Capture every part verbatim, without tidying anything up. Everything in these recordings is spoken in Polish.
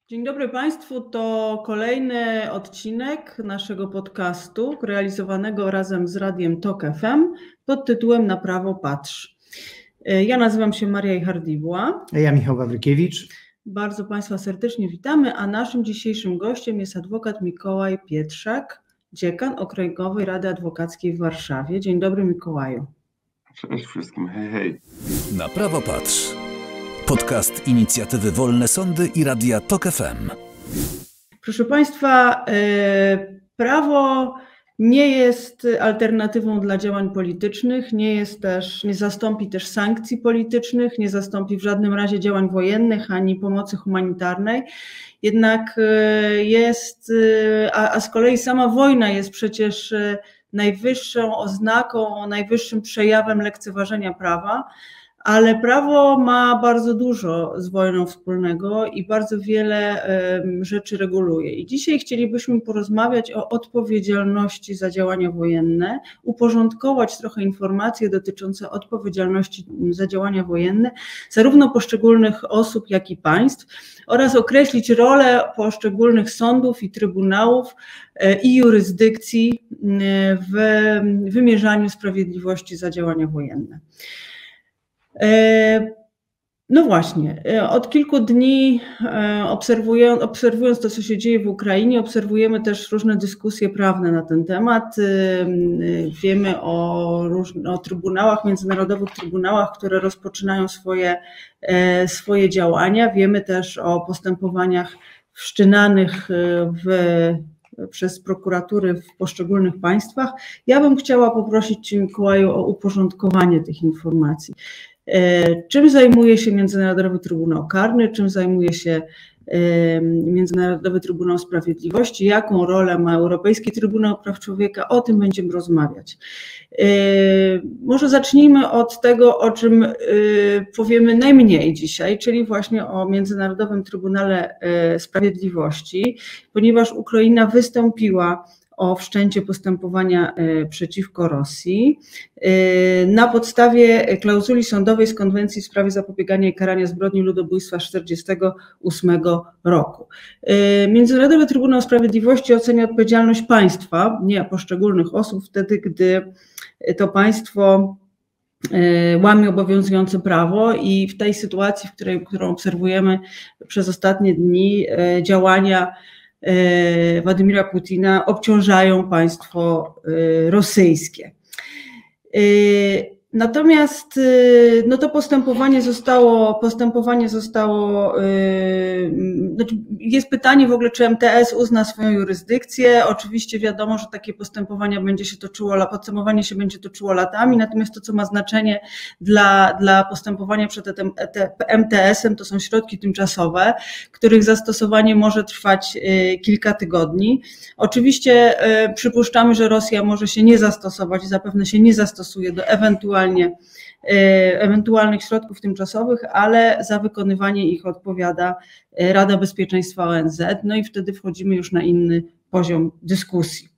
Dzień dobry Państwu, to kolejny odcinek naszego podcastu realizowanego razem z Radiem Tok F M pod tytułem Na prawo patrz. Ja nazywam się Maria Jachar-Dibuła. A ja Michał Wawrykiewicz. Bardzo Państwa serdecznie witamy, a naszym dzisiejszym gościem jest adwokat Mikołaj Pietrzak, dziekan Okręgowej Rady Adwokackiej w Warszawie. Dzień dobry, Mikołaju. Cześć wszystkim, hej, hej. Na prawo patrz. Podcast inicjatywy Wolne Sądy i Radia Tok F M. Proszę Państwa, prawo nie jest alternatywą dla działań politycznych, nie jest też, nie zastąpi też sankcji politycznych, nie zastąpi w żadnym razie działań wojennych ani pomocy humanitarnej. Jednak jest, a, a z kolei sama wojna jest przecież najwyższą oznaką, najwyższym przejawem lekceważenia prawa. Ale prawo ma bardzo dużo z wojną wspólnego i bardzo wiele rzeczy reguluje. I dzisiaj chcielibyśmy porozmawiać o odpowiedzialności za działania wojenne, uporządkować trochę informacje dotyczące odpowiedzialności za działania wojenne, zarówno poszczególnych osób, jak i państw, oraz określić rolę poszczególnych sądów i trybunałów i jurysdykcji w wymierzaniu sprawiedliwości za działania wojenne. No właśnie, od kilku dni obserwując, obserwując to, co się dzieje w Ukrainie, obserwujemy też różne dyskusje prawne na ten temat. Wiemy o, różnych, o trybunałach, międzynarodowych trybunałach, które rozpoczynają swoje, swoje działania. Wiemy też o postępowaniach wszczynanych w przez prokuratury w poszczególnych państwach. Ja bym chciała poprosić Cię, Mikołaju, o uporządkowanie tych informacji. Czym zajmuje się Międzynarodowy Trybunał Karny, czym zajmuje się Międzynarodowy Trybunał Sprawiedliwości, jaką rolę ma Europejski Trybunał Praw Człowieka, o tym będziemy rozmawiać. Może zacznijmy od tego, o czym powiemy najmniej dzisiaj, czyli właśnie o Międzynarodowym Trybunale Sprawiedliwości, ponieważ Ukraina wystąpiła o wszczęcie postępowania przeciwko Rosji na podstawie klauzuli sądowej z konwencji w sprawie zapobiegania i karania zbrodni ludobójstwa z tysiąc dziewięćset czterdziestego ósmego roku. Międzynarodowy Trybunał Sprawiedliwości ocenia odpowiedzialność państwa, nie poszczególnych osób, wtedy gdy to państwo łamie obowiązujące prawo i w tej sytuacji, w której, którą obserwujemy przez ostatnie dni, działania Władimira Putina obciążają państwo rosyjskie. Natomiast no to postępowanie zostało, postępowanie zostało, znaczy jest pytanie w ogóle, czy M T S uzna swoją jurysdykcję. Oczywiście wiadomo, że takie postępowania będzie się toczyło, postępowanie się będzie toczyło latami, natomiast to, co ma znaczenie dla, dla postępowania przed M T S-em, to są środki tymczasowe, których zastosowanie może trwać kilka tygodni. Oczywiście przypuszczamy, że Rosja może się nie zastosować, zapewne się nie zastosuje do ewentualnie ewentualnych środków tymczasowych, ale za wykonywanie ich odpowiada Rada Bezpieczeństwa O N Z, no i wtedy wchodzimy już na inny poziom dyskusji.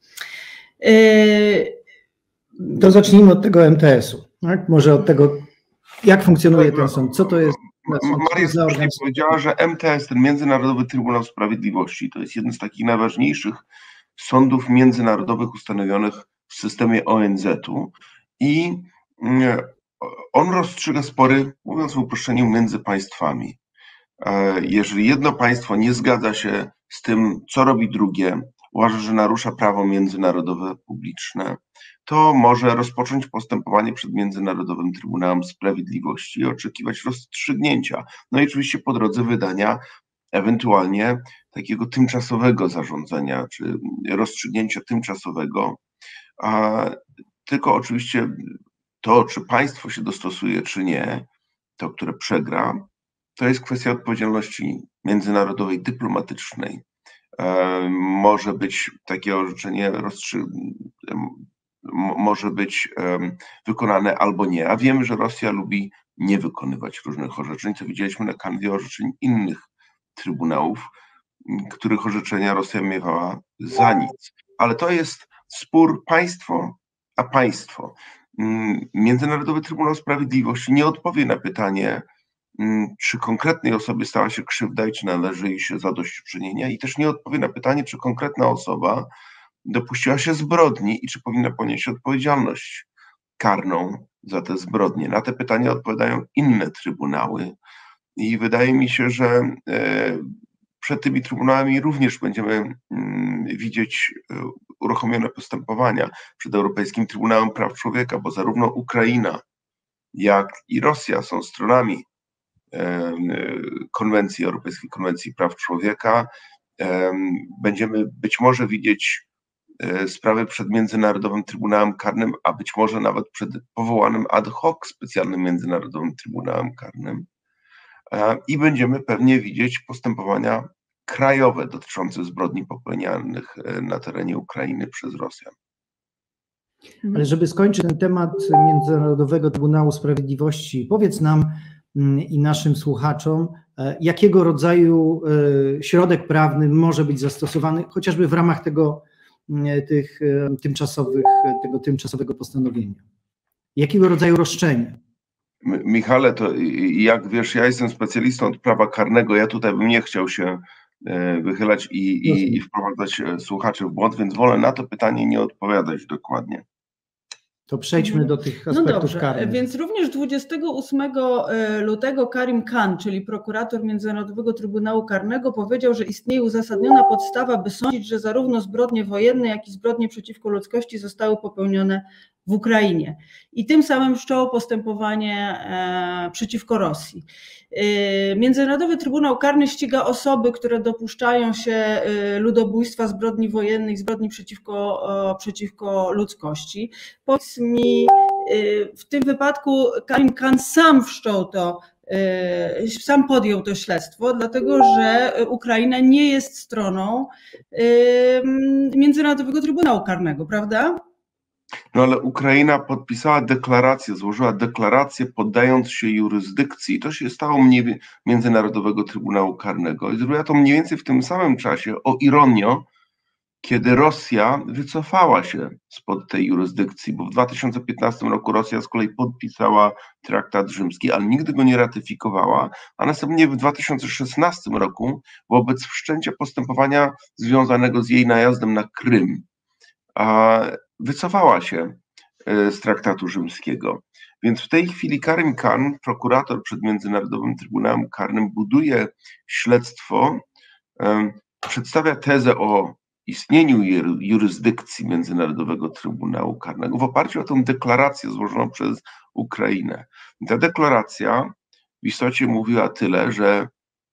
To zacznijmy od tego M T S-u, tak? Może od tego, jak funkcjonuje ten sąd, co to jest. Maria słusznie powiedziała, że M T S, ten Międzynarodowy Trybunał Sprawiedliwości, to jest jeden z takich najważniejszych sądów międzynarodowych ustanowionych w systemie O N Z-u i on rozstrzyga spory, mówiąc w uproszczeniu, między państwami. Jeżeli jedno państwo nie zgadza się z tym, co robi drugie, uważa, że narusza prawo międzynarodowe publiczne, to może rozpocząć postępowanie przed Międzynarodowym Trybunałem Sprawiedliwości i oczekiwać rozstrzygnięcia. No i oczywiście po drodze wydania ewentualnie takiego tymczasowego zarządzenia, czy rozstrzygnięcia tymczasowego. Tylko oczywiście to, czy państwo się dostosuje, czy nie, to, które przegra, to jest kwestia odpowiedzialności międzynarodowej, dyplomatycznej. E, może być takie orzeczenie rozstrzy... może być e, wykonane albo nie. A wiemy, że Rosja lubi nie wykonywać różnych orzeczeń, co widzieliśmy na kanwie orzeczeń innych trybunałów, których orzeczenia Rosja miewała za nic. Ale to jest spór państwo a państwo. Międzynarodowy Trybunał Sprawiedliwości nie odpowie na pytanie, czy konkretnej osobie stała się krzywda i czy należy jej się zadośćuczynienia, i też nie odpowie na pytanie, czy konkretna osoba dopuściła się zbrodni i czy powinna ponieść odpowiedzialność karną za te zbrodnie. Na te pytania odpowiadają inne trybunały i wydaje mi się, że przed tymi trybunałami również będziemy widzieć uruchomione postępowania przed Europejskim Trybunałem Praw Człowieka, bo zarówno Ukraina, jak i Rosja są stronami konwencji, Europejskiej Konwencji Praw Człowieka. Będziemy być może widzieć sprawy przed Międzynarodowym Trybunałem Karnym, a być może nawet przed powołanym ad hoc specjalnym Międzynarodowym Trybunałem Karnym. I będziemy pewnie widzieć postępowania krajowe dotyczące zbrodni popełnianych na terenie Ukrainy przez Rosjan. Ale żeby skończyć ten temat Międzynarodowego Trybunału Sprawiedliwości, powiedz nam i naszym słuchaczom, jakiego rodzaju środek prawny może być zastosowany chociażby w ramach tego, tych tymczasowych, tego tymczasowego postanowienia. Jakiego rodzaju roszczenie? Michale, to jak wiesz, ja jestem specjalistą od prawa karnego, ja tutaj bym nie chciał się wychylać i, i, i wprowadzać słuchaczy w błąd, więc wolę na to pytanie nie odpowiadać dokładnie. To przejdźmy do tych aspektów no dobrze, karnych. Więc również dwudziestego ósmego lutego Karim Khan, czyli prokurator Międzynarodowego Trybunału Karnego, powiedział, że istnieje uzasadniona podstawa, by sądzić, że zarówno zbrodnie wojenne, jak i zbrodnie przeciwko ludzkości zostały popełnione w Ukrainie. I tym samym wszczęło postępowanie e, przeciwko Rosji. E, Międzynarodowy Trybunał Karny ściga osoby, które dopuszczają się e, ludobójstwa, zbrodni wojennych, zbrodni przeciwko, e, przeciwko ludzkości. Powiedz mi, e, w tym wypadku Karim Khan sam wszczął to, e, sam podjął to śledztwo, dlatego że Ukraina nie jest stroną e, Międzynarodowego Trybunału Karnego, prawda? No ale Ukraina podpisała deklarację, złożyła deklarację poddając się jurysdykcji. To się stało mniej Międzynarodowego Trybunału Karnego i zrobiła to mniej więcej w tym samym czasie, o ironio, kiedy Rosja wycofała się spod tej jurysdykcji, bo w dwa tysiące piętnastym roku Rosja z kolei podpisała traktat rzymski, ale nigdy go nie ratyfikowała, a następnie w dwa tysiące szesnastym roku wobec wszczęcia postępowania związanego z jej najazdem na Krym, a wycofała się z traktatu rzymskiego. Więc w tej chwili Karim Khan, prokurator przed Międzynarodowym Trybunałem Karnym, buduje śledztwo, przedstawia tezę o istnieniu jurysdykcji Międzynarodowego Trybunału Karnego w oparciu o tę deklarację złożoną przez Ukrainę. I ta deklaracja w istocie mówiła tyle, że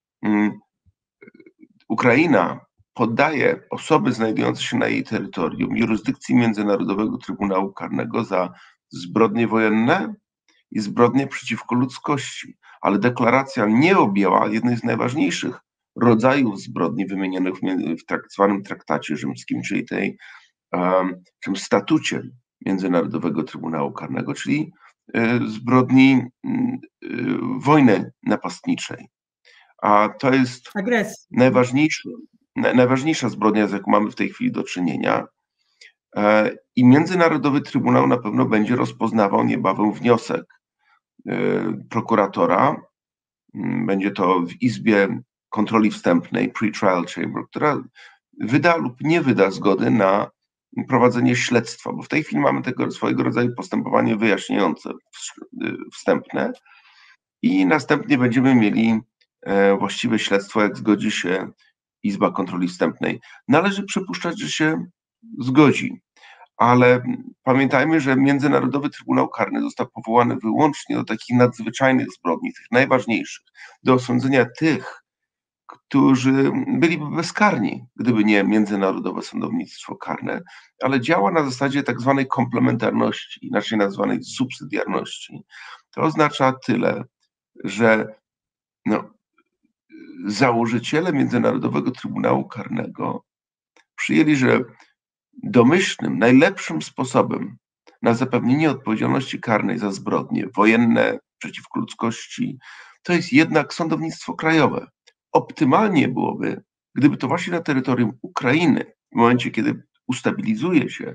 Ukraina poddaje osoby znajdujące się na jej terytorium jurysdykcji Międzynarodowego Trybunału Karnego za zbrodnie wojenne i zbrodnie przeciwko ludzkości. Ale deklaracja nie objęła jednej z najważniejszych rodzajów zbrodni wymienionych w tak zwanym traktacie rzymskim, czyli tej um, tym statucie Międzynarodowego Trybunału Karnego, czyli y, zbrodni y, wojny napastniczej. A to jest najważniejsze. Najważniejsza zbrodnia, z jaką mamy w tej chwili do czynienia, i Międzynarodowy Trybunał na pewno będzie rozpoznawał niebawem wniosek prokuratora. Będzie to w Izbie Kontroli Wstępnej, Pre-Trial Chamber, która wyda lub nie wyda zgody na prowadzenie śledztwa, bo w tej chwili mamy tego swojego rodzaju postępowanie wyjaśniające wstępne i następnie będziemy mieli właściwe śledztwo, jak zgodzi się Izba Kontroli Wstępnej. Należy przypuszczać, że się zgodzi, ale pamiętajmy, że Międzynarodowy Trybunał Karny został powołany wyłącznie do takich nadzwyczajnych zbrodni, tych najważniejszych, do osądzenia tych, którzy byliby bezkarni, gdyby nie międzynarodowe sądownictwo karne, ale działa na zasadzie tak zwanej komplementarności, inaczej nazwanej subsydiarności. To oznacza tyle, że no, założyciele Międzynarodowego Trybunału Karnego przyjęli, że domyślnym, najlepszym sposobem na zapewnienie odpowiedzialności karnej za zbrodnie wojenne przeciwko ludzkości to jest jednak sądownictwo krajowe. Optymalnie byłoby, gdyby to właśnie na terytorium Ukrainy, w momencie kiedy ustabilizuje się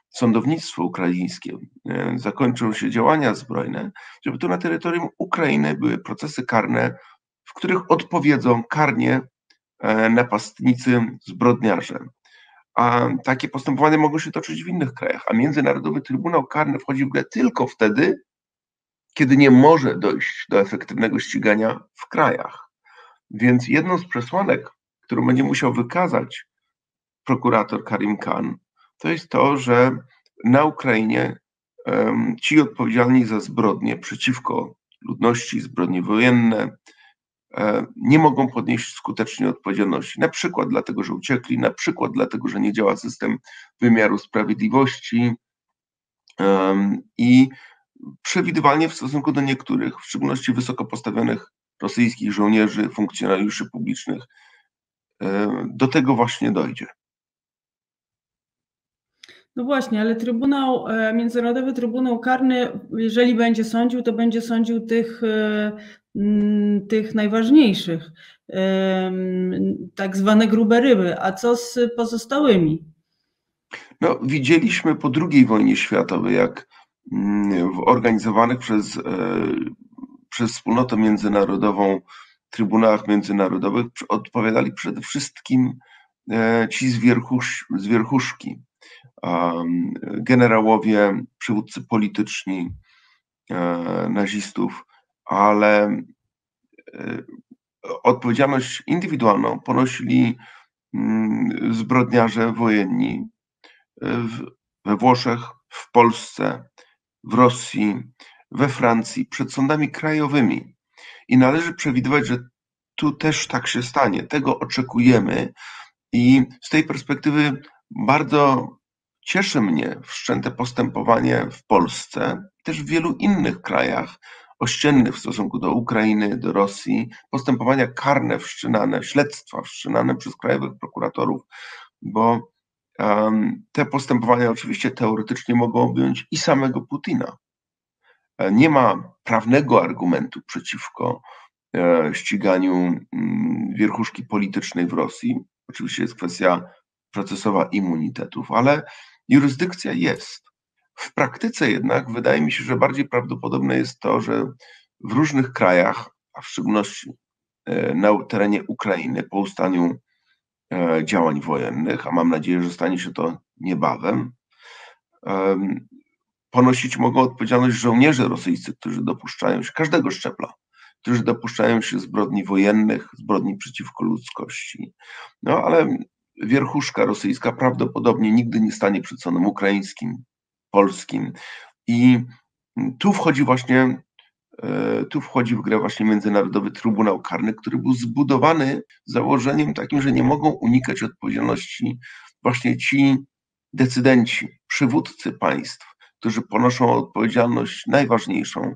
sądownictwo ukraińskie, zakończą się działania zbrojne, żeby to na terytorium Ukrainy były procesy karne, w których odpowiedzą karnie napastnicy, zbrodniarze. A takie postępowania mogą się toczyć w innych krajach, a Międzynarodowy Trybunał Karny wchodzi w grę tylko wtedy, kiedy nie może dojść do efektywnego ścigania w krajach. Więc jedną z przesłanek, którą będzie musiał wykazać prokurator Karim Khan, to jest to, że na Ukrainie um, ci odpowiedzialni za zbrodnie przeciwko ludności, zbrodnie wojenne, um, nie mogą podnieść skutecznie odpowiedzialności. Na przykład dlatego, że uciekli, na przykład dlatego, że nie działa system wymiaru sprawiedliwości um, i przewidywalnie w stosunku do niektórych, w szczególności wysoko postawionych rosyjskich żołnierzy, funkcjonariuszy publicznych, um, do tego właśnie dojdzie. No właśnie, ale Trybunał, Międzynarodowy Trybunał Karny, jeżeli będzie sądził, to będzie sądził tych, tych najważniejszych, tak zwane grube ryby. A co z pozostałymi? No, widzieliśmy po drugiej wojnie światowej, jak w organizowanych przez, przez wspólnotę międzynarodową trybunałach międzynarodowych odpowiadali przede wszystkim ci z, wierchusz, z wierchuszki. Generałowie, przywódcy polityczni nazistów, ale odpowiedzialność indywidualną ponosili zbrodniarze wojenni we Włoszech, w Polsce, w Rosji, we Francji, przed sądami krajowymi. I należy przewidywać, że tu też tak się stanie. Tego oczekujemy i z tej perspektywy bardzo cieszy mnie wszczęte postępowanie w Polsce i też w wielu innych krajach ościennych w stosunku do Ukrainy, do Rosji, postępowania karne wszczynane, śledztwa wszczynane przez krajowych prokuratorów, bo um, te postępowania oczywiście teoretycznie mogą objąć i samego Putina. Nie ma prawnego argumentu przeciwko e, ściganiu m, wierchuszki politycznej w Rosji. Oczywiście jest kwestia procesowa immunitetów, ale jurysdykcja jest. W praktyce jednak wydaje mi się, że bardziej prawdopodobne jest to, że w różnych krajach, a w szczególności na terenie Ukrainy po ustaniu działań wojennych, a mam nadzieję, że stanie się to niebawem, ponosić mogą odpowiedzialność żołnierze rosyjscy, którzy dopuszczają się, każdego szczebla, którzy dopuszczają się zbrodni wojennych, zbrodni przeciwko ludzkości. No ale wierchuszka rosyjska prawdopodobnie nigdy nie stanie przed sądem ukraińskim, polskim. I tu wchodzi właśnie, tu wchodzi w grę właśnie Międzynarodowy Trybunał Karny, który był zbudowany założeniem takim, że nie mogą unikać odpowiedzialności właśnie ci decydenci, przywódcy państw, którzy ponoszą odpowiedzialność najważniejszą,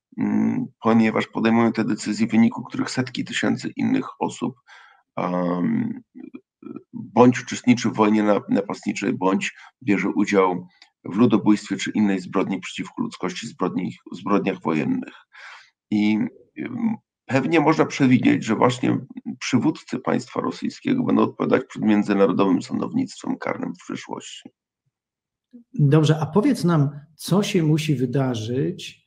ponieważ podejmują te decyzje, w wyniku których setki tysięcy innych osób um, bądź uczestniczy w wojnie napastniczej, bądź bierze udział w ludobójstwie czy innej zbrodni przeciwko ludzkości, zbrodni, zbrodniach wojennych. I pewnie można przewidzieć, że właśnie przywódcy państwa rosyjskiego będą odpowiadać przed międzynarodowym sądownictwem karnym w przyszłości. Dobrze, a powiedz nam, co się musi wydarzyć,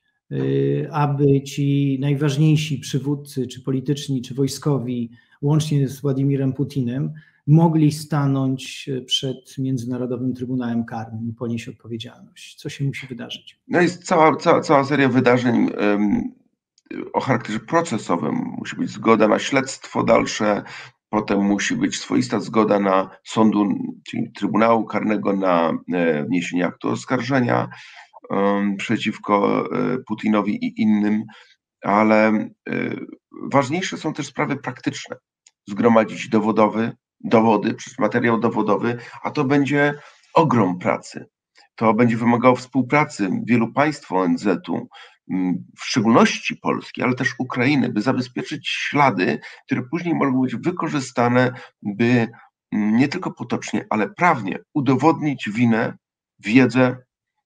aby ci najważniejsi przywódcy, czy polityczni, czy wojskowi, łącznie z Władimirem Putinem, mogli stanąć przed Międzynarodowym Trybunałem Karnym i ponieść odpowiedzialność? Co się musi wydarzyć? No jest cała, cała, cała seria wydarzeń um, o charakterze procesowym. Musi być zgoda na śledztwo dalsze, potem musi być swoista zgoda na sądu, czyli Trybunału Karnego na e, wniesienie aktu oskarżenia um, przeciwko e, Putinowi i innym, ale e, ważniejsze są też sprawy praktyczne. Zgromadzić dowodowy, dowody, czy materiał dowodowy, a to będzie ogrom pracy. To będzie wymagało współpracy wielu państw O N Z-u, w szczególności Polski, ale też Ukrainy, by zabezpieczyć ślady, które później mogą być wykorzystane, by nie tylko potocznie, ale prawnie udowodnić winę, wiedzę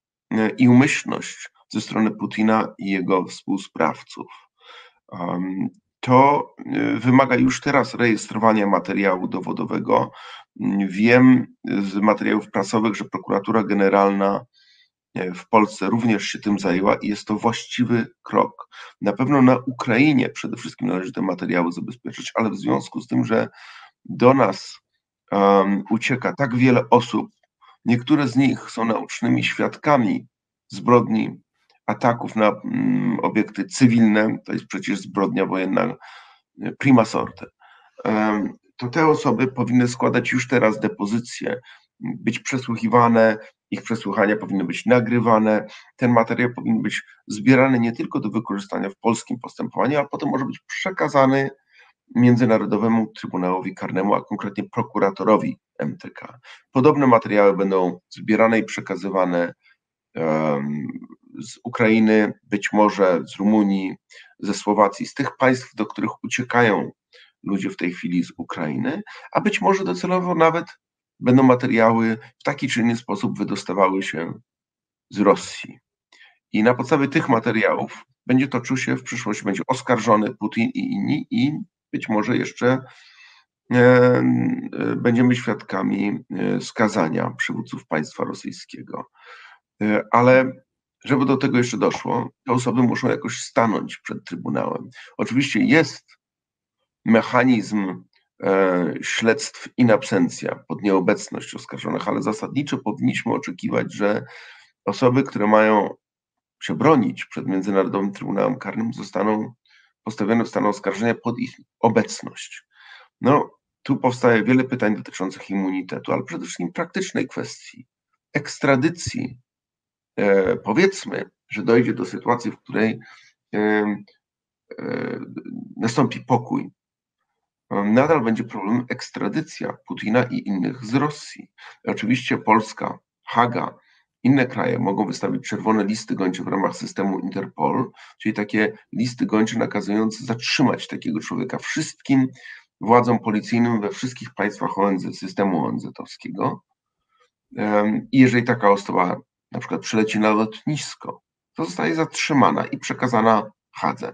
i umyślność ze strony Putina i jego współsprawców. to wymaga już teraz rejestrowania materiału dowodowego. Wiem z materiałów prasowych, że prokuratura generalna w Polsce również się tym zajęła i jest to właściwy krok. Na pewno na Ukrainie przede wszystkim należy te materiały zabezpieczyć, ale w związku z tym, że do nas um, ucieka tak wiele osób, niektóre z nich są naocznymi świadkami zbrodni, ataków na um, obiekty cywilne, to jest przecież zbrodnia wojenna prima sorte, um, to te osoby powinny składać już teraz depozycje, być przesłuchiwane, ich przesłuchania powinny być nagrywane, ten materiał powinien być zbierany nie tylko do wykorzystania w polskim postępowaniu, a potem może być przekazany Międzynarodowemu Trybunałowi Karnemu, a konkretnie prokuratorowi M T K. Podobne materiały będą zbierane i przekazywane um, z Ukrainy, być może z Rumunii, ze Słowacji, z tych państw, do których uciekają ludzie w tej chwili z Ukrainy, a być może docelowo nawet będą materiały w taki czy inny sposób wydostawały się z Rosji. I na podstawie tych materiałów będzie toczył się w przyszłości, będzie oskarżony Putin i inni i być może jeszcze e, będziemy świadkami skazania przywódców państwa rosyjskiego. E, ale żeby do tego jeszcze doszło, te osoby muszą jakoś stanąć przed Trybunałem. Oczywiście jest mechanizm e, śledztw in absentia pod nieobecność oskarżonych, ale zasadniczo powinniśmy oczekiwać, że osoby, które mają się bronić przed Międzynarodowym Trybunałem Karnym, zostaną postawione w stan oskarżenia pod ich obecność. No, tu powstaje wiele pytań dotyczących immunitetu, ale przede wszystkim praktycznej kwestii ekstradycji. E, powiedzmy, że dojdzie do sytuacji, w której e, e, nastąpi pokój. Nadal będzie problem ekstradycja Putina i innych z Rosji. Oczywiście Polska, Haga, inne kraje mogą wystawić czerwone listy gończe w ramach systemu Interpol, czyli takie listy gończe nakazujące zatrzymać takiego człowieka wszystkim władzom policyjnym we wszystkich państwach O N Z, systemu O N Z-owskiego. I jeżeli taka osoba na przykład przyleci na lotnisko, to zostaje zatrzymana i przekazana Hadze.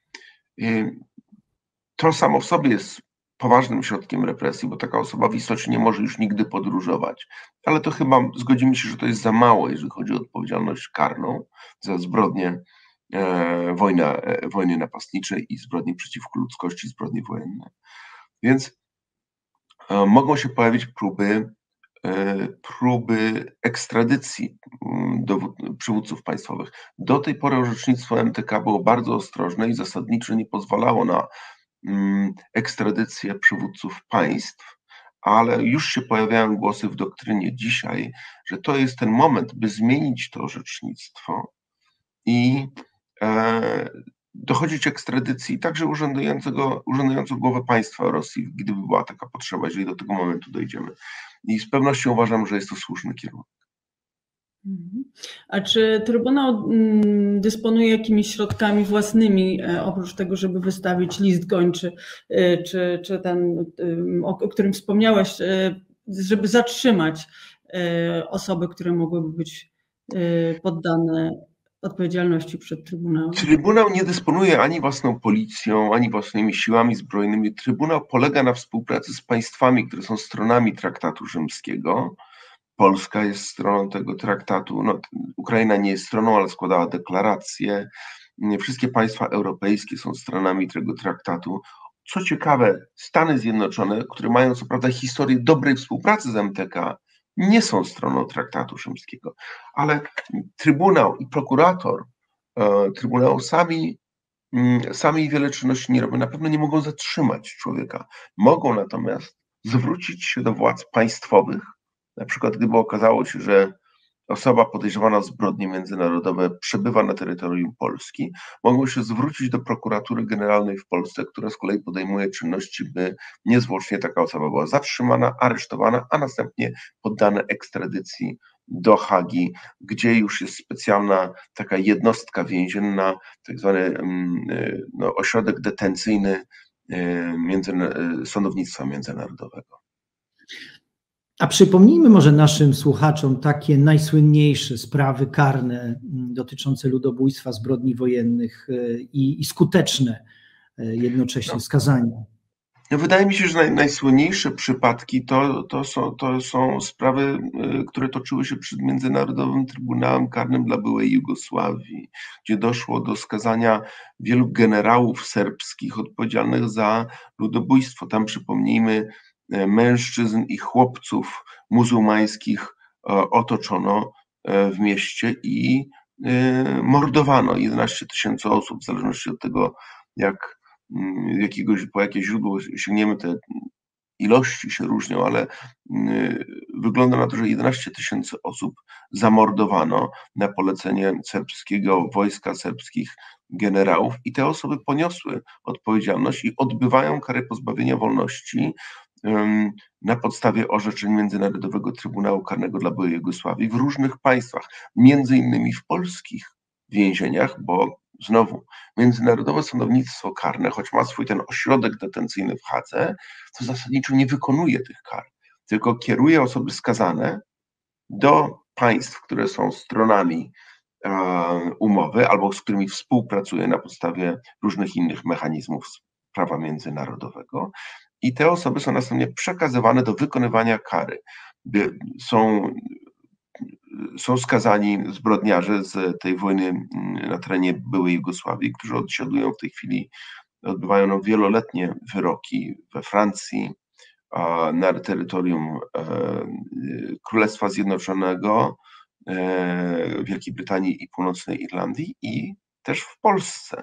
To samo w sobie jest poważnym środkiem represji, bo taka osoba w istocie nie może już nigdy podróżować. Ale to chyba zgodzimy się, że to jest za mało, jeżeli chodzi o odpowiedzialność karną za zbrodnie e, wojna, e, wojny napastniczej i zbrodnie przeciwko ludzkości, zbrodnie wojenne. Więc e, mogą się pojawić próby, e, próby ekstradycji dowód, przywódców państwowych. Do tej pory orzecznictwo M T K było bardzo ostrożne i zasadniczo nie pozwalało na ekstradycję przywódców państw, ale już się pojawiają głosy w doktrynie dzisiaj, że to jest ten moment, by zmienić to orzecznictwo i e, dochodzić ekstradycji także urzędującego, urzędującą głowę państwa Rosji, gdyby była taka potrzeba, jeżeli do tego momentu dojdziemy. I z pewnością uważam, że jest to słuszny kierunek. A czy Trybunał dysponuje jakimiś środkami własnymi, oprócz tego, żeby wystawić list gończy, czy, czy ten, o którym wspomniałeś, żeby zatrzymać osoby, które mogłyby być poddane odpowiedzialności przed Trybunałem? Trybunał nie dysponuje ani własną policją, ani własnymi siłami zbrojnymi. Trybunał polega na współpracy z państwami, które są stronami traktatu rzymskiego. Polska jest stroną tego traktatu, no, Ukraina nie jest stroną, ale składała deklarację. Wszystkie państwa europejskie są stronami tego traktatu. Co ciekawe, Stany Zjednoczone, które mają co prawda historię dobrej współpracy z M T K, nie są stroną traktatu rzymskiego, ale Trybunał i prokurator e, Trybunału sami, m, sami wiele czynności nie robią. Na pewno nie mogą zatrzymać człowieka. Mogą natomiast zwrócić się do władz państwowych. Na przykład gdyby okazało się, że osoba podejrzewana o zbrodnie międzynarodowe przebywa na terytorium Polski, mogą się zwrócić do prokuratury generalnej w Polsce, która z kolei podejmuje czynności, by niezwłocznie taka osoba była zatrzymana, aresztowana, a następnie poddana ekstradycji do Hagi, gdzie już jest specjalna taka jednostka więzienna, tak zwany no, ośrodek detencyjny między, sądownictwa międzynarodowego. A przypomnijmy może naszym słuchaczom takie najsłynniejsze sprawy karne dotyczące ludobójstwa, zbrodni wojennych i, i skuteczne jednocześnie skazani. Wydaje mi się, że naj, najsłynniejsze przypadki to, to, są, to są sprawy, które toczyły się przed Międzynarodowym Trybunałem Karnym dla byłej Jugosławii, gdzie doszło do skazania wielu generałów serbskich odpowiedzialnych za ludobójstwo. Tam, przypomnijmy, mężczyzn i chłopców muzułmańskich otoczono w mieście i mordowano jedenaście tysięcy osób, w zależności od tego, jak jakiegoś, po jakie źródło sięgniemy, te ilości się różnią, ale wygląda na to, że jedenaście tysięcy osób zamordowano na polecenie serbskiego wojska, serbskich generałów i te osoby poniosły odpowiedzialność i odbywają karę pozbawienia wolności na podstawie orzeczeń Międzynarodowego Trybunału Karnego dla byłej Jugosławii w różnych państwach, między innymi w polskich więzieniach, bo znowu międzynarodowe sądownictwo karne, choć ma swój ten ośrodek detencyjny w Hadze, to zasadniczo nie wykonuje tych kar, tylko kieruje osoby skazane do państw, które są stronami e, umowy albo z którymi współpracuje na podstawie różnych innych mechanizmów prawa międzynarodowego i te osoby są następnie przekazywane do wykonywania kary. Są Są skazani zbrodniarze z tej wojny na terenie byłej Jugosławii, którzy odsiadują w tej chwili, odbywają no wiieloletnie wyroki we Francji, na terytorium Królestwa Zjednoczonego, Wielkiej Brytanii i Północnej Irlandii i też w Polsce.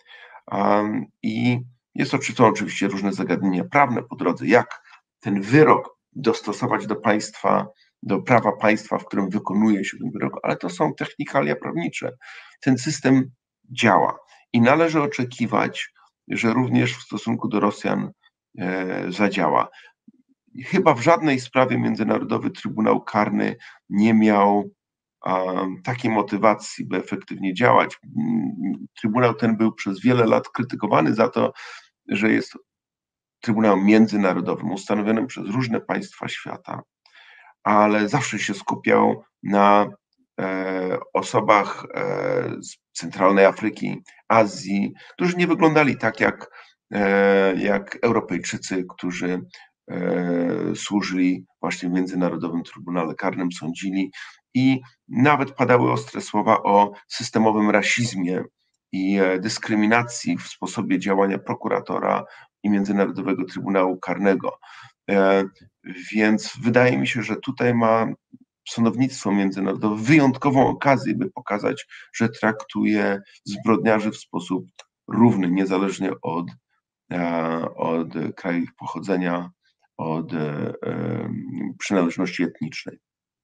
I jest to, czy to oczywiście różne zagadnienia prawne po drodze, jak ten wyrok dostosować do państwa, do prawa państwa, w którym wykonuje się ten wyrok, ale to są technikalia prawnicze. Ten system działa i należy oczekiwać, że również w stosunku do Rosjan e, zadziała. Chyba w żadnej sprawie Międzynarodowy Trybunał Karny nie miał a, takiej motywacji, by efektywnie działać. Trybunał ten był przez wiele lat krytykowany za to, że jest Trybunałem Międzynarodowym ustanowionym przez różne państwa świata, ale zawsze się skupiał na e, osobach e, z centralnej Afryki, Azji, którzy nie wyglądali tak jak, e, jak Europejczycy, którzy e, służyli właśnie w Międzynarodowym Trybunale Karnym, sądzili i nawet padały ostre słowa o systemowym rasizmie i e, dyskryminacji w sposobie działania prokuratora i Międzynarodowego Trybunału Karnego. E, Więc wydaje mi się, że tutaj ma sądownictwo międzynarodowe wyjątkową okazję, by pokazać, że traktuje zbrodniarzy w sposób równy, niezależnie od, od kraju ich pochodzenia, od przynależności etnicznej.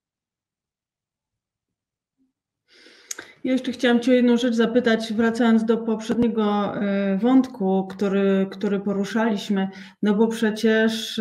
Ja jeszcze chciałam Cię o jedną rzecz zapytać, wracając do poprzedniego wątku, który, który poruszaliśmy, no bo przecież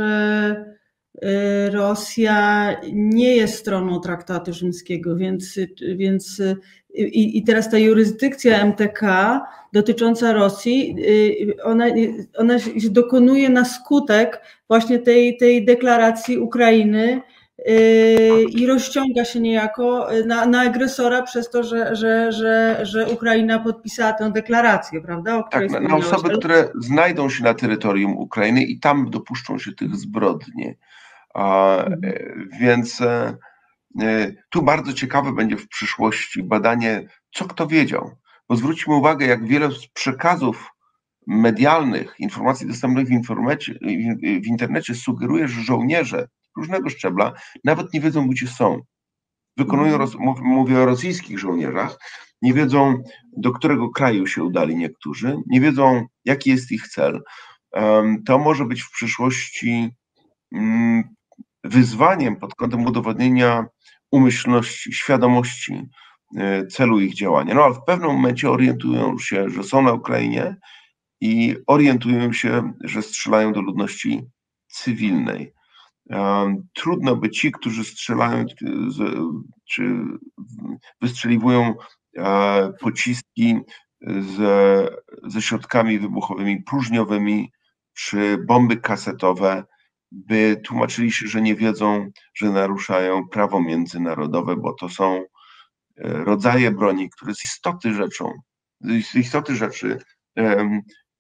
Rosja nie jest stroną traktatu rzymskiego, więc, więc i, i teraz ta jurysdykcja M T K dotycząca Rosji, ona, ona się dokonuje na skutek właśnie tej, tej deklaracji Ukrainy i rozciąga się niejako na, na agresora przez to, że, że, że, że Ukraina podpisała tę deklarację, prawda? O której tak, na, na osoby, ale... które znajdą się na terytorium Ukrainy i tam dopuszczą się tych zbrodni. A, mhm. Więc e, tu bardzo ciekawe będzie w przyszłości badanie, co kto wiedział. Bo zwróćmy uwagę, jak wiele z przekazów medialnych, informacji dostępnych w, informacie, w internecie sugeruje, że żołnierze różnego szczebla nawet nie wiedzą, gdzie są. Wykonują, mhm. mówię o rosyjskich żołnierzach, nie wiedzą, do którego kraju się udali niektórzy, nie wiedzą, jaki jest ich cel. To może być w przyszłości wyzwaniem pod kątem udowodnienia umyślności, świadomości celu ich działania. No ale w pewnym momencie orientują się, że są na Ukrainie i orientują się, że strzelają do ludności cywilnej. Trudno by ci, którzy strzelają czy wystrzeliwują pociski ze, ze środkami wybuchowymi, próżniowymi czy bomby kasetowe, by tłumaczyli się, że nie wiedzą, że naruszają prawo międzynarodowe, bo to są rodzaje broni, które z istoty rzeczą, z istoty rzeczy um,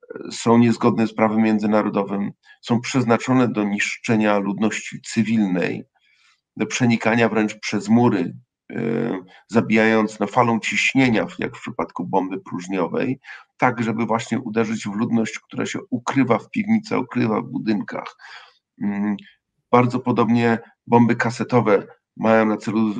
są niezgodne z prawem międzynarodowym, są przeznaczone do niszczenia ludności cywilnej, do przenikania wręcz przez mury, zabijając no, falą ciśnienia, jak w przypadku bomby próżniowej, tak żeby właśnie uderzyć w ludność, która się ukrywa w piwnicach, ukrywa w budynkach. Bardzo podobnie bomby kasetowe mają na celu,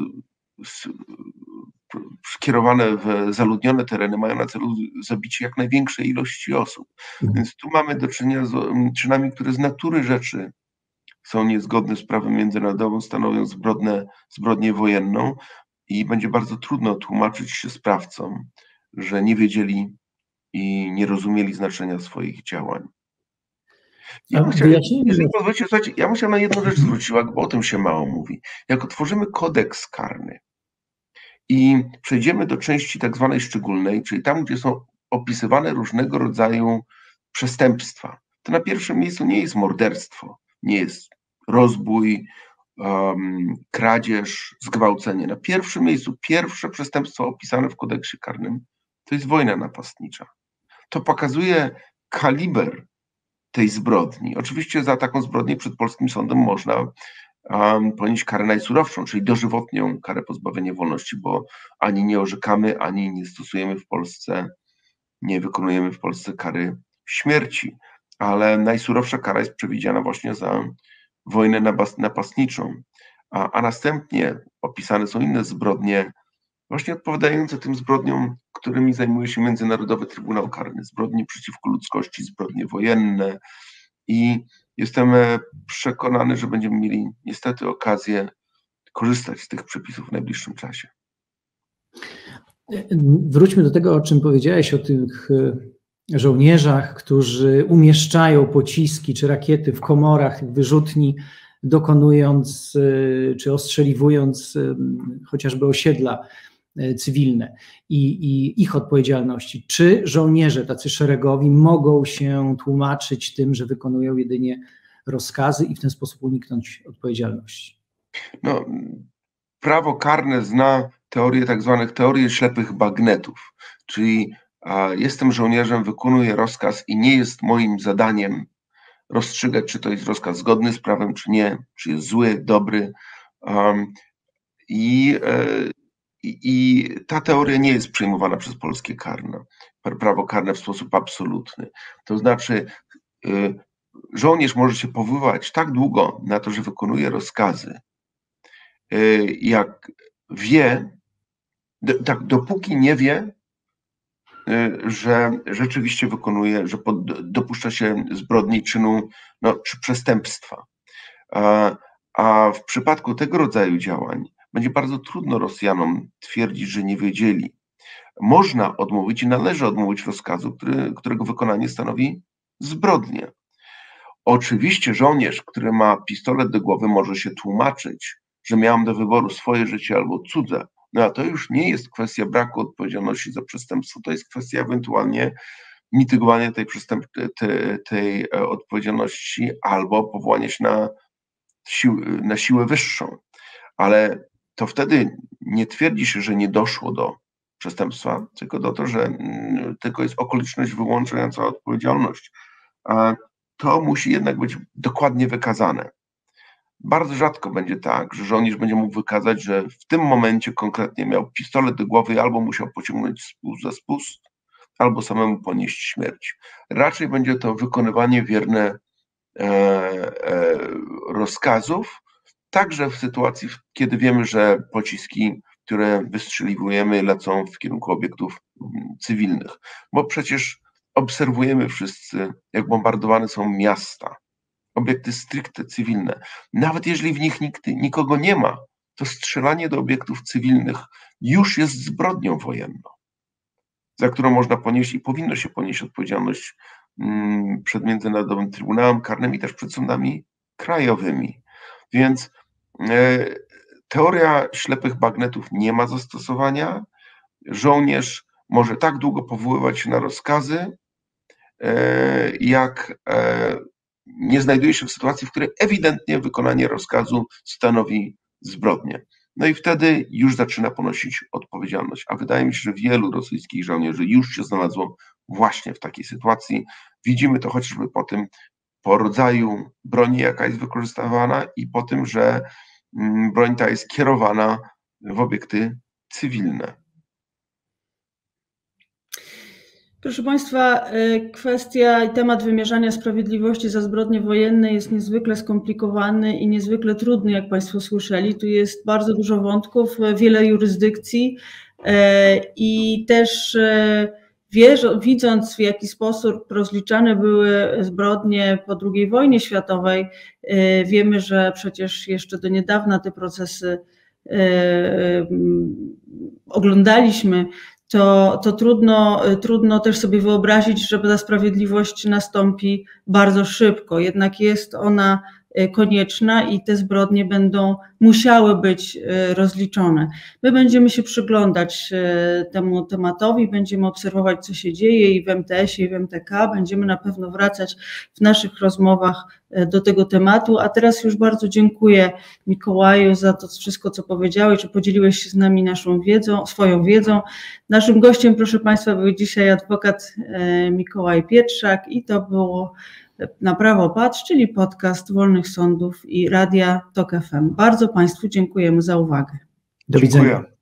skierowane w zaludnione tereny, mają na celu zabicie jak największej ilości osób. Mhm. Więc tu mamy do czynienia z czynami, które z natury rzeczy są niezgodne z prawem międzynarodowym, stanowią zbrodnię, zbrodnię wojenną i będzie bardzo trudno tłumaczyć się sprawcom, że nie wiedzieli i nie rozumieli znaczenia swoich działań. Ja musiałem, jeżeli pozwolicie, słuchajcie, ja musiałem na jedną rzecz zwrócić uwagę, bo o tym się mało mówi. Jak otworzymy kodeks karny i przejdziemy do części tak zwanej szczególnej, czyli tam, gdzie są opisywane różnego rodzaju przestępstwa, to na pierwszym miejscu nie jest morderstwo, nie jest rozbój, um, kradzież, zgwałcenie. Na pierwszym miejscu pierwsze przestępstwo opisane w kodeksie karnym to jest wojna napastnicza. To pokazuje kaliber tej zbrodni. Oczywiście za taką zbrodnię przed polskim sądem można um, ponieść karę najsurowszą, czyli dożywotnią karę pozbawienia wolności, bo ani nie orzekamy, ani nie stosujemy w Polsce, nie wykonujemy w Polsce kary śmierci. Ale najsurowsza kara jest przewidziana właśnie za wojnę napastniczą, a, a następnie opisane są inne zbrodnie, właśnie odpowiadające tym zbrodniom, którymi zajmuje się Międzynarodowy Trybunał Karny. Zbrodnie przeciwko ludzkości, zbrodnie wojenne i jestem przekonany, że będziemy mieli niestety okazję korzystać z tych przepisów w najbliższym czasie. Wróćmy do tego, o czym powiedziałeś, o tych żołnierzach, którzy umieszczają pociski czy rakiety w komorach wyrzutni, dokonując czy ostrzeliwując chociażby osiedla cywilne i, i ich odpowiedzialności. Czy żołnierze tacy szeregowi mogą się tłumaczyć tym, że wykonują jedynie rozkazy i w ten sposób uniknąć odpowiedzialności? No, prawo karne zna teorię tak zwanych teorii ślepych bagnetów, czyli a, jestem żołnierzem, wykonuję rozkaz i nie jest moim zadaniem rozstrzygać, czy to jest rozkaz zgodny z prawem, czy nie, czy jest zły, dobry. Um, i, e, I ta teoria nie jest przyjmowana przez polskie karne, prawo karne w sposób absolutny. To znaczy y, żołnierz może się powoływać tak długo na to, że wykonuje rozkazy, y, jak wie, do, tak dopóki nie wie, y, że rzeczywiście wykonuje, że pod, dopuszcza się zbrodni, czynu no, czy przestępstwa. A, a w przypadku tego rodzaju działań będzie bardzo trudno Rosjanom twierdzić, że nie wiedzieli. Można odmówić i należy odmówić rozkazu, który, którego wykonanie stanowi zbrodnię. Oczywiście żołnierz, który ma pistolet do głowy, może się tłumaczyć, że miałem do wyboru swoje życie albo cudze. No a to już nie jest kwestia braku odpowiedzialności za przestępstwo, to jest kwestia ewentualnie mitygowania tej, przestęp, tej, tej odpowiedzialności albo powołania się na, sił, na siłę wyższą. Ale to wtedy nie twierdzi się, że nie doszło do przestępstwa, tylko do to, że tylko jest okoliczność wyłączająca odpowiedzialność. A to musi jednak być dokładnie wykazane. Bardzo rzadko będzie tak, że żołnierz będzie mógł wykazać, że w tym momencie konkretnie miał pistolet do głowy i albo musiał pociągnąć spust za spust, albo samemu ponieść śmierć. Raczej będzie to wykonywanie wierne e, e, rozkazów, także w sytuacji, kiedy wiemy, że pociski, które wystrzeliwujemy, lecą w kierunku obiektów cywilnych. Bo przecież obserwujemy wszyscy, jak bombardowane są miasta, obiekty stricte cywilne. Nawet jeżeli w nich nikt, nikogo nie ma, to strzelanie do obiektów cywilnych już jest zbrodnią wojenną, za którą można ponieść i powinno się ponieść odpowiedzialność przed Międzynarodowym Trybunałem Karnym i też przed sądami krajowymi. Więc e, teoria ślepych bagnetów nie ma zastosowania. Żołnierz może tak długo powoływać się na rozkazy, e, jak e, nie znajduje się w sytuacji, w której ewidentnie wykonanie rozkazu stanowi zbrodnię. No i wtedy już zaczyna ponosić odpowiedzialność. A wydaje mi się, że wielu rosyjskich żołnierzy już się znalazło właśnie w takiej sytuacji. Widzimy to chociażby po tym, po rodzaju broni, jaka jest wykorzystywana i po tym, że broń ta jest kierowana w obiekty cywilne. Proszę Państwa, kwestia i temat wymierzania sprawiedliwości za zbrodnie wojenne jest niezwykle skomplikowany i niezwykle trudny, jak Państwo słyszeli. Tu jest bardzo dużo wątków, wiele jurysdykcji i też widząc, w jaki sposób rozliczane były zbrodnie po drugiej wojnie światowej, wiemy, że przecież jeszcze do niedawna te procesy oglądaliśmy, to, to trudno, trudno też sobie wyobrazić, że ta sprawiedliwość nastąpi bardzo szybko. Jednak jest ona konieczna i te zbrodnie będą musiały być rozliczone. My będziemy się przyglądać temu tematowi, będziemy obserwować, co się dzieje i w M T S ie, i w M T K. Będziemy na pewno wracać w naszych rozmowach do tego tematu. A teraz już bardzo dziękuję Mikołaju za to wszystko, co powiedziałeś, że podzieliłeś się z nami naszą wiedzą, swoją wiedzą. Naszym gościem, proszę Państwa, był dzisiaj adwokat Mikołaj Pietrzak i to było Na Prawo Patrz, czyli podcast Wolnych Sądów i Radia Tok F M. Bardzo Państwu dziękujemy za uwagę. Do widzenia.